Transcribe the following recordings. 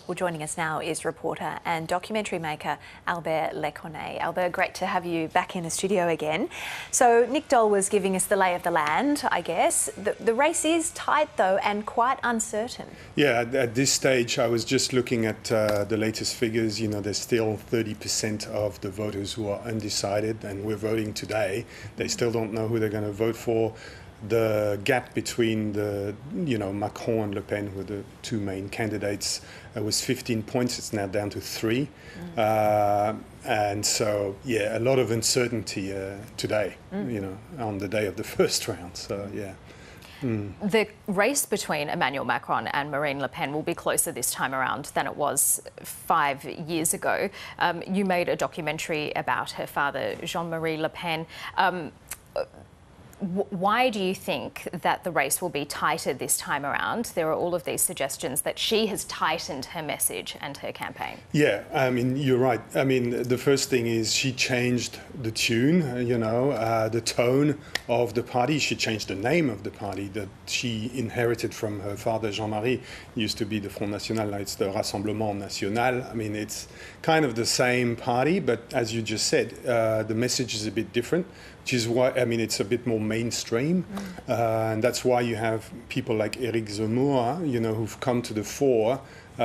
Well, joining us now is reporter and documentary maker Albert Lecornet. Albert, great to have you back in the studio again. So Nick Dole was giving us the lay of the land, I guess. The race is tight, though, and quite uncertain. Yeah, at this stage, I was just looking at the latest figures. You know, there's still 30% of the voters who are undecided, and we're voting today. They still don't know who they're going to vote for. The gap between Macron and Le Pen, who are the two main candidates, was 15 points. It's now down to 3. And so, yeah, a lot of uncertainty today, on the day of the first round. So, yeah. The race between Emmanuel Macron and Marine Le Pen will be closer this time around than it was 5 years ago. You made a documentary about her father, Jean-Marie Le Pen. Why do you think that the race will be tighter this time around? There are all of these suggestions that she has tightened her message and her campaign. Yeah, I mean, you're right. I mean, the first thing is she changed the tune, the tone of the party. She changed the name of the party that she inherited from her father, Jean-Marie. It used to be the Front National, now it's the Rassemblement National. I mean, it's kind of the same party, but as you just said, the message is a bit different, which is why, I mean, it's a bit more mainstream. And that's why you have people like Éric Zemmour, who've come to the fore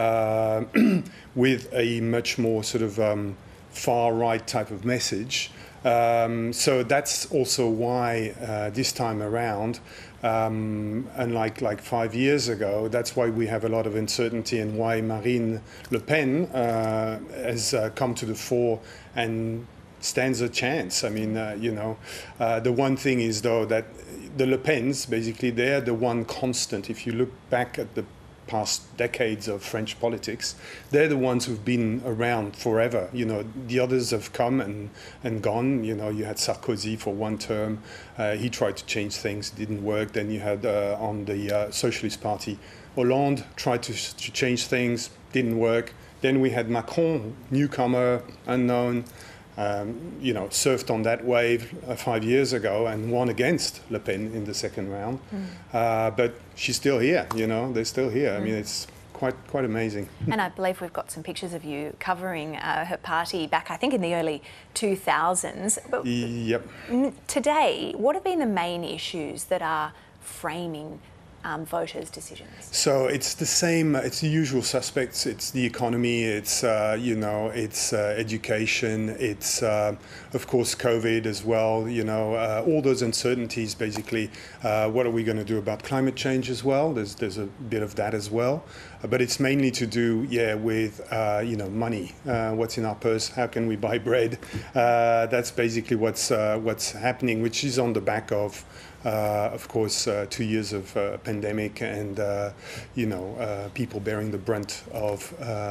with a much more sort of far-right type of message. So that's also why this time around, unlike like 5 years ago, that's why we have a lot of uncertainty and why Marine Le Pen has come to the fore and stands a chance. I mean, the one thing is, though, that the Le Pens, basically, they're the one constant. If you look back at the past decades of French politics, they're the ones who've been around forever. The others have come and gone. You had Sarkozy for one term. He tried to change things, didn't work. Then you had on the Socialist Party, Hollande tried to change things, didn't work. Then we had Macron, newcomer, unknown, surfed on that wave 5 years ago and won against Le Pen in the second round. But she's still here, they're still here. I mean, it's quite amazing. And I believe we've got some pictures of you covering her party back, I think, in the early 2000s. But yep. Today, what have been the main issues that are framing voters' decisions? So it's the same. It's the usual suspects. It's the economy. It's it's education. It's of course COVID as well. All those uncertainties. Basically, what are we going to do about climate change as well? There's a bit of that as well, but it's mainly to do with money. What's in our purse? How can we buy bread? That's basically what's happening, which is on the back of course, 2 years of pandemic and, people bearing the brunt of,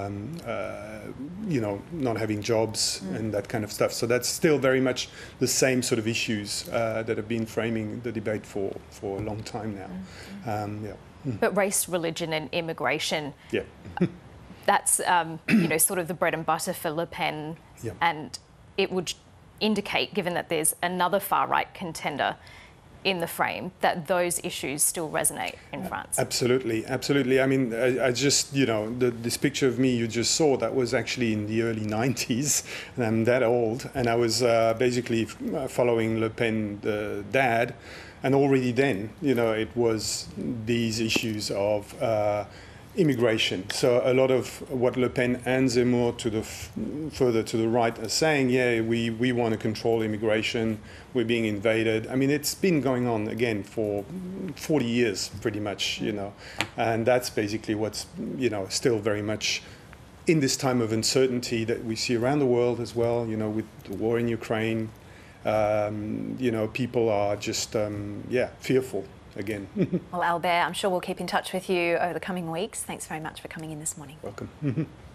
not having jobs and that kind of stuff. So that's still very much the same sort of issues that have been framing the debate for a long time now. But race, religion and immigration, yeah. That's, sort of the bread and butter for Le Pen. Yeah. And it would indicate, given that there's another far-right contender in the frame, that those issues still resonate in France. Absolutely, absolutely. I mean, I just, this picture of me you just saw, that was actually in the early 90s, and I'm that old, and I was basically following Le Pen, the dad, and already then, it was these issues of immigration. So a lot of what Le Pen and Zemmour further to the right are saying, we want to control immigration, we're being invaded. I mean, it's been going on again for 40 years pretty much, and that's basically what's, still very much in this time of uncertainty that we see around the world as well, with the war in Ukraine. People are just, fearful again. Well, Albert, I'm sure we'll keep in touch with you over the coming weeks. Thanks very much for coming in this morning. Welcome.